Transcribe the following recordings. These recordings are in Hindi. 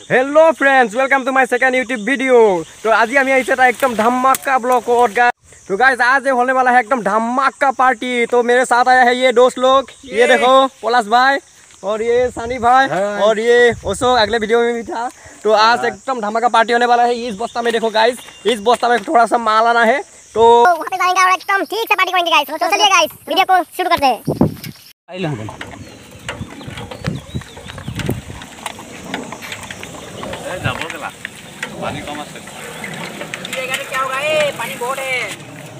Hello friends, welcome to my second YouTube video. तो आज हम आई एकदम धमाका ब्लॉग गाइस। तो गाइस आज होने वाला है एकदम धमाका पार्टी। तो मेरे साथ आया है ये दोस्त लोग, ये देखो पलाश भाई और ये सानी भाई और ये ओसो अगले वीडियो में भी था। तो आज एकदम धमाका पार्टी होने वाला है। इस बस्ता में देखो गाइस, इस बस्ता में थोड़ा सा माल आना है तो वहाँ पे जाएंगे और एकदम ठीक से पार्टी करेंगे गाइस। तो चलिए गाइस वीडियो को शुरू करते हैं। पानी कम है, क्या होगा ये पानी बहुत है।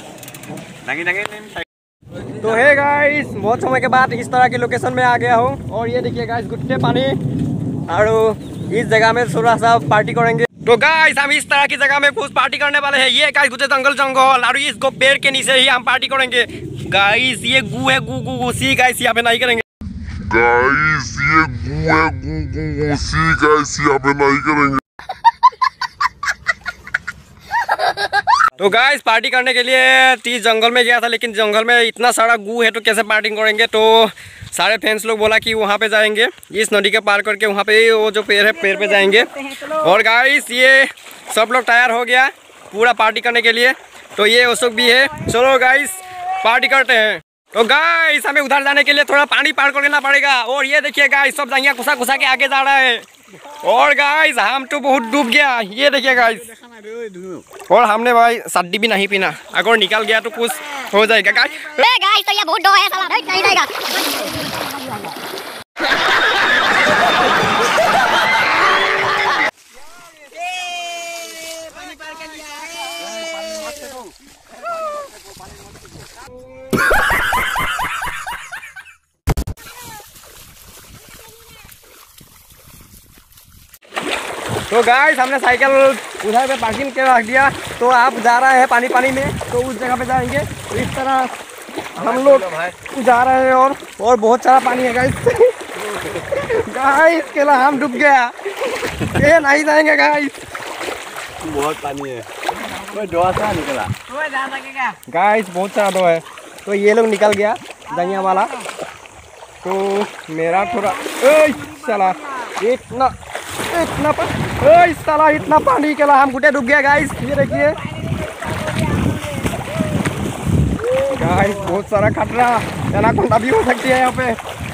नहीं तो है गाइस, बहुत समय के बाद इस तरह की लोकेशन में आ गया हूँ और ये देखिए गाइस गुट्टे पानी और इस जगह में थोड़ा सा पार्टी करेंगे। तो गाइस हम इस तरह की जगह में कुछ पार्टी करने वाले हैं। ये गाइस गुट्टे जंगल और इसको पेड़ के नीचे ही हम पार्टी करेंगे। गाइस ये गू है, गू गू गू सी गाइस यहाँ पे नहीं करेंगे। गाइस ये गू है, गू गू गू सी गाइस यहाँ पे नहीं करेंगे। तो गाइस पार्टी करने के लिए 30 जंगल में गया था, लेकिन जंगल में इतना सारा गू है तो कैसे पार्टी करेंगे। तो सारे फ्रेंड्स लोग बोला कि वहाँ पे जाएंगे, इस नदी के पार करके वहाँ पे वो जो पेड़ है पेड़ पे जाएंगे। और गाइस ये सब लोग तैयार हो गया पूरा पार्टी करने के लिए। तो ये उसको भी है, चलो गाइस पार्टी करते हैं। तो गाइस हमें उधर जाने के लिए थोड़ा पानी पार करना पड़ेगा। और ये देखिए गाइस सब जाइया घुसा घुसा के आगे जा रहा है। और गाइस हम तो बहुत डूब गया, ये देखिए गाइस। और हमने भाई सड्डी भी नहीं पीना, अगर निकल गया तो कुछ हो जाएगा गाइस। गाइस तो ये बहुत डो है, साला नहीं जाएगा। तो गाइस हमने साइकिल उधर पे पार्किंग के रख दिया। तो आप जा रहे हैं पानी में, तो उस जगह पे जाएंगे। तो इस तरह हम लोग जा रहे हैं और बहुत सारा पानी है गाइस। गाइस केला हम डूब गया, ये नहीं जाएंगे गाइस, बहुत पानी है। कोई डोआ सा निकला, कोई जा सकेगा गाइस, बहुत सारा दो है। तो ये लोग निकल गया दनिया वाला। तो मेरा थोड़ा साला इतना पानी के हम गुटे डूब गया गाइस। ये देखिए गाइस बहुत सारा खतरा, एनाकोंडा भी हो सकती है यहाँ पे।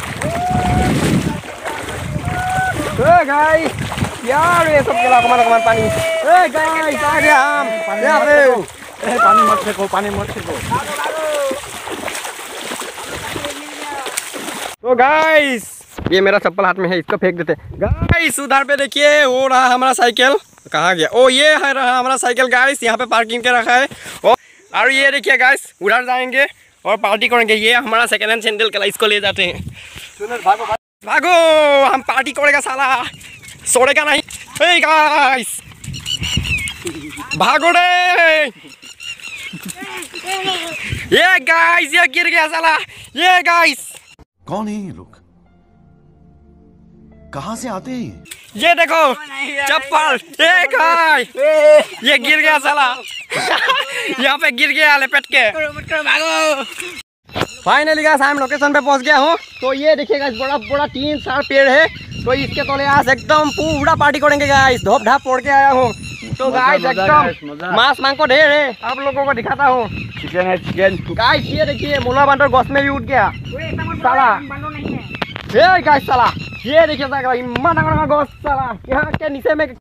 गाइस यार ये सब केला कमान पानी। गाइस आ गया हम यहाँ पे। पानी मत फेंको, पानी मत फेंको। तो गाइस ये मेरा चप्पल हाथ में है, इसको फेंक देते। गाइस उधर पे देखिए हो रहा हमारा साइकिल, कहाँ गया? ओ ये है रहा हमारा साइकिल गाइस, यहाँ पे पार्किंग के रखा है। और ये देखिए गाइस उधर जाएंगे और पार्टी करेंगे। ये हमारा सेकंड हैंड सैंडल का, इसको ले जाते हैं। भागो भागो, हम पार्टी करेगा साला, सोड़ेगा नहीं। हे गाइस भागो रे। ये गाइस ये गिर गया साला। ये गाइस कौन है ये लोग, कहाँ से आते हैं? ये देखो चप्पल, ये गिर गया साला। यहाँ पे गिर गया लपेट के। फाइनली गाइस हम लोकेशन पे पहुँच गया हूँ। तो ये देखिए गाइस बड़ा बड़ा 3-4 पेड़ है। तो इसके तले आज एकदम पूरा पार्टी करेंगे गाइस, धोप धाप पड़ के आया हूँ। तो गाइस एकदम मांस मांग को ढेर है, आप लोगों को दिखाता हूँ। चिकन है, चिकन गाइस ये देखिए मोला बांधर गोश्त में भी उठ गया साला। ये गाइस साला ये देखिए इतना गोश्त साला यहाँ के नीचे में।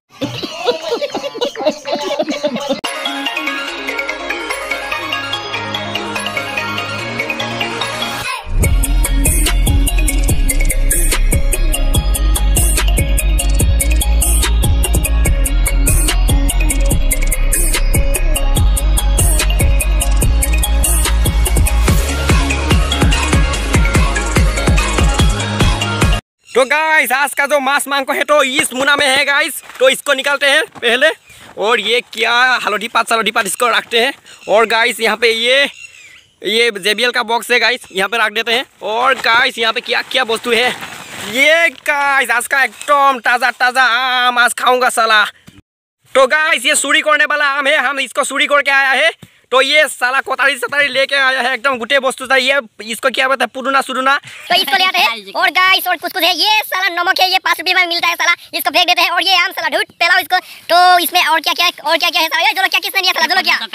तो गाइस आज का जो मांस मांग को है तो इस मुना में है गाइस। तो इसको निकालते हैं पहले। और ये क्या हल्दी पात इसको रखते हैं। और गाइस यहाँ पे ये JBL का बॉक्स है गाइस, यहाँ पे रख देते हैं। और गाइस यहाँ पे क्या क्या वस्तु है, ये गाइस आज का एकदम ताज़ा आम आज खाऊंगा साला। तो गाइस ये सूरी करने वाला आम है, हम इसको सूरी करके आया है। तो ये साला कोतारी सतारी लेके आया है एकदम गुटे वस्तु था। ये इसको क्या बोलते हैं, पुदुना सुदुना। तो इसको ले आते हैं और गाइस और कुछ है। ये साला नमक है, ये 5 रुपए में मिलता है साला, इसको फेंक देते हैं। और ये आम साला ढूट पेलाओ इसको। तो इसमें और क्या क्या है साला, ये जो क्या किसने दिया साला, जो क्या।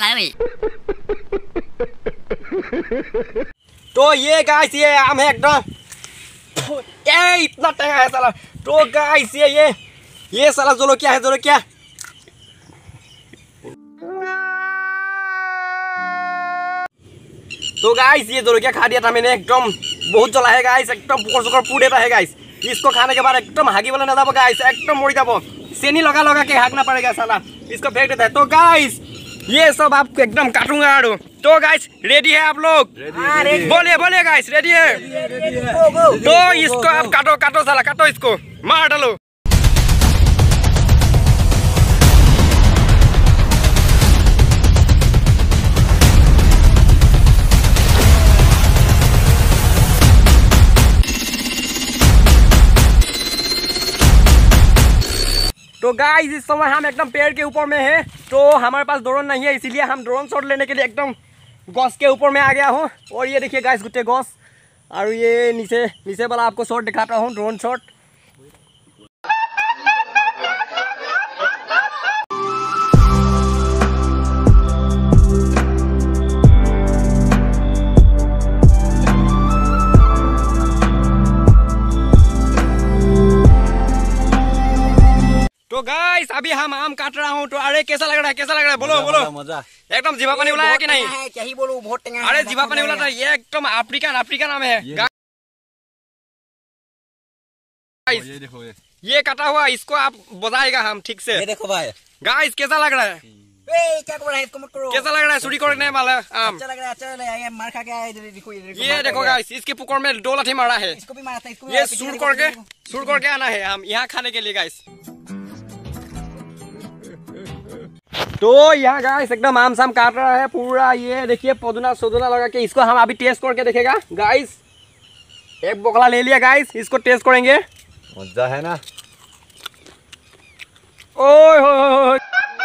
तो ये गाइस ये आम है एकदम, ये इतना टेंगा है साला। तो गाइस ये साला जोलो क्या है, जोलो क्या। तो गाइस ये जोलो क्या खा दिया था मैंने, एकदम बहुत जला है गाइस, एकदम पुकर सुकर पूर देता है गाइस। इसको खाने के बाद एकदम हागी वाला ना जाबो गाइस, एकदम मर जाबो। सेनी लगा लगा के हागना पड़ेगा साला, इसको फेंक देता है। तो गाइस ये सब आपको एकदम काटूंगा आड़ू। तो गाइस रेडी है आप लोग? बोलिए बोलिए गाइस, रेडी है? तो इसको आप काटो काटो साला, काटो इसको, मार डालो। तो गाइस इस समय हम एकदम पेड़ के ऊपर में है। तो हमारे पास ड्रोन नहीं है, इसीलिए हम ड्रोन शॉट लेने के लिए एकदम गॉस के ऊपर में आ गया हूँ। और ये देखिए गाइस गुट्टे गॉस, और ये नीचे वाला आपको शॉट दिखाता हूँ, ड्रोन शॉट। तो गाइस अभी हम आम काट रहा हूँ। तो अरे कैसा लग रहा है, कैसा लग रहा है, बोलो बोलो। मजा एकदम जीवा पानी उलाया कि नहीं? क्या ही बोलूं, बहुत टेंगा। अरे जीवा पानी उला था, ये एकदम अफ्रीकन आम है। ये देखो ये कटा हुआ, इसको आप बताएगा हम ठीक से। ये देखो भाई गाइस कैसा लग रहा है, क्या कर रहा है, इसको मत करो। कैसा लग रहा है? चोरी करने वाला आम अच्छा लग रहा है, अच्छा लग रहा है। ये मार खा के आया, इधर देखो, ये देखो गाइस, इसके पुकर में 2 लाठी मारा है। इसको भी मारा था, इसको भी ये सूर करके आना है हम यहाँ खाने के लिए गाइस। तो यहाँ गाइस एकदम आम साम काट रहा है पूरा। ये देखिए पुदीना सुदुना लगा के, इसको हम अभी टेस्ट करके देखेगा गाइस। एक बोखला ले लिया गाइस, इसको टेस्ट करेंगे। मजा है ना। ओए होए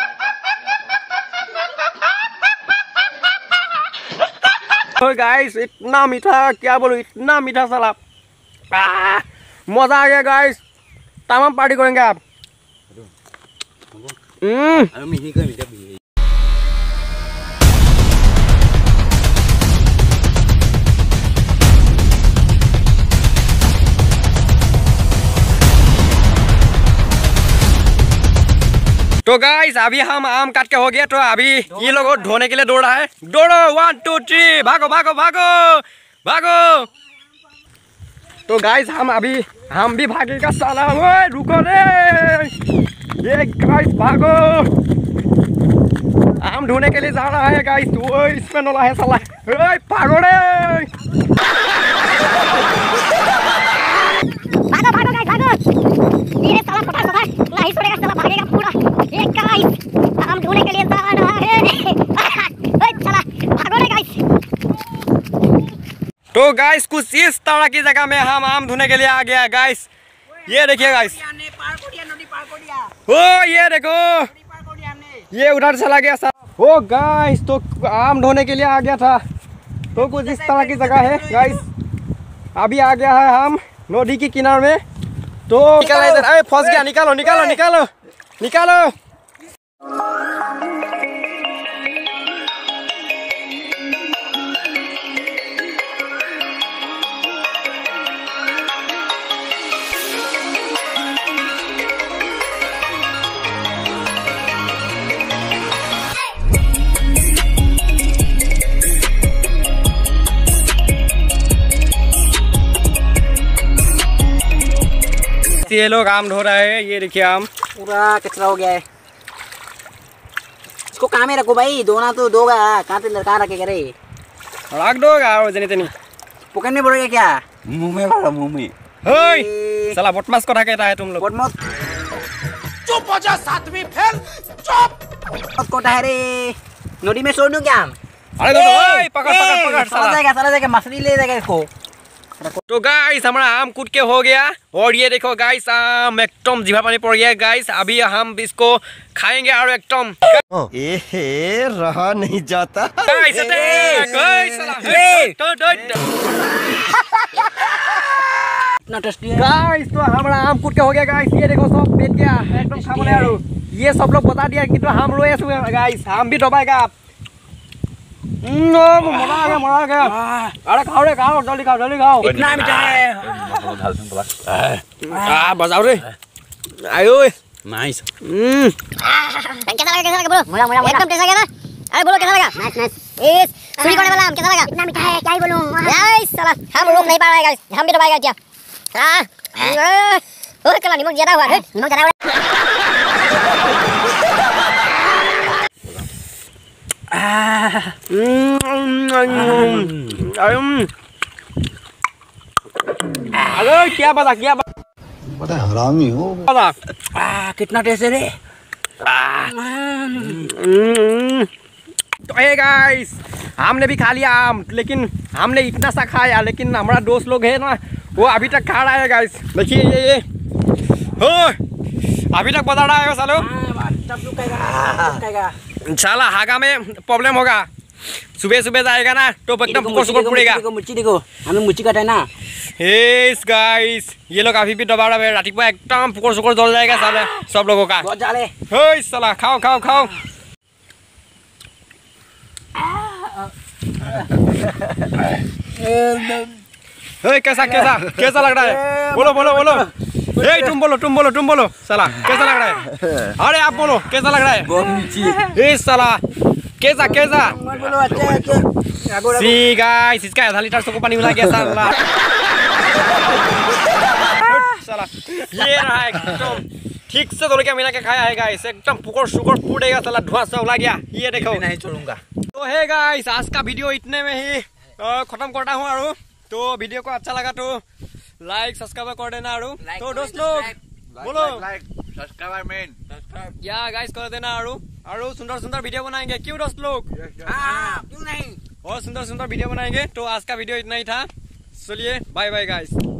होए गाइस, इतना मीठा, क्या बोलूं, इतना मीठा साला। मजा आ गया गाइस, तमाम पार्टी करेंगे आप। तो गाइस अभी हम आम काट के हो गया। तो अभी ये लोग ढोने के लिए दौड़ रहा है। दौड़ो 1 2 3, भागो भागो भागो भागो। तो गाइस हम भी भागेगा साला। ओए रुको रे, ये गाइस भागो, आम ढूंढने के लिए जा रहा है गाइस। वो इसमें नोला है साला, ओए भागो रे। भागो भागो गाइस भागो, ये साला फटाफट नहीं छोड़ेगा साला, भागेगा पूरा। ये गाइस आम ढूंढने के लिए जा रहा है। ओए साला भागो रे गाइस। तो गाइस कुछ इस तरह की जगह में हम आम ढूंढने के लिए आ गया गाइस। ये देखिए गाइस, ओ ये देखो, ये उधर चला गया साला। ओ गाइस तो आम ढोने के लिए आ गया था। तो कुछ इस तरह की जगह है गाइस। अभी आ गया है हम नदी के किनारे में। तो निकालो इधर, अरे फंस गया, निकालो निकालो निकालो निकालो। ये लोग आम ढो रहे हैं। ये देखिए आम पूरा कचरा हो गया है। इसको कहाँ में रखो भाई, दोना तो दोगा, कहाँ रखेगा रे? रख दोगा और जनी तनी पॉकेट में बोलोगे क्या? मुंह में भरा, मुंह में। हे साला बदमाश कथा कहता है तुम लोग। बदमाश चुप हो जा, 7वीं फेल, चुप। कोटा है रे, नदी में छोड़ दूं क्या? अरे तो ओए पकड़ पकड़ पकड़, साला जाएगा मछली ले जाएगा इसको। तो गाइस हमारा आम कूट के हो गया और ये देखो गाइस आम एकदम जीभा पानी पड़ गया गाइस। अभी हम इसको खाएंगे और एकदम रहा नहीं जाता। गाइस इतना टेस्टी है गाइस। तो हमारा आम कूट के हो गया गाइस। ये देखो सब बेच गया एकदम खाने यार। ये सब लोग बता दिया कि तो हम रोए सुबह गाइस हम भी दबाएगा। मजा आ गया। अरे खाओ रे खाओ जल्दी खाओ। इतना मीठा है बजाओ रे आयो नाइस। कैसा लगा बोलो? मोड़ा एकदम टेस्ट आ गया ना। अरे बोलो कैसा लगा? नाइस इस चुरी करने वाला आम कैसा लगा? इतना मीठा है क्या ही बोलूं गाइस। साला हम रोक नहीं पा रहे गाइस। हम भी दबाएगा क्या? हां ओए कला नमक ज्यादा हुआ है। नमक ज्यादा हुआ। अरे क्या बता बड़ा हरामी हो। कितना टेस्ट है रे। तो हे गाइस हमने भी खा लिया आम लेकिन हमने इतना सा खाया लेकिन हमारा दोस्त लोग है ना वो अभी तक खा रहा है गाइस। देखिए ये हो अभी तक बता रहा है सालो। साला हागा में प्रॉब्लम होगा। सुबह सुबह जाएगा ना तो एकदम पुकर पड़ेगा। मुर्ची देखो हमें मुर्ची काटे ना। हेस गाइस ये लोग अभी भी दबा रहा है। रातिपुआ एकदम पुकर जल जाएगा साले सब लोगों का। बहुत जाले हे साला खाओ। हे कैसा लग रहा है? बोलो हे तुम बोलो साला कैसा लग रहा है? अरे आप बोलो कैसा लग रहा है? हे साला कैसा बोलो अच्छा सी गाइस इसका आधा लीटर को पानी मिला गया साला। ये रहा एकदम ठीक से धोल के मिला के खाया है गाइस। एकदम पुकर फूटेगा साला धुआं सा उला गया। ये देखो नहीं छोड़ूंगा। तो है गाइस आज का वीडियो इतने में ही खत्म करता हूँ। और तो वीडियो को अच्छा लगा तो लाइक सब्सक्राइब कर देना। तो दोस्त लोग बोलो सब्सक्राइबर मेन या गाइस कर देना। और सुंदर वीडियो बनाएंगे क्यों दोस्त लोग? क्यों नहीं और सुंदर वीडियो बनाएंगे। तो आज का वीडियो इतना ही था। चलिए बाय गाइस।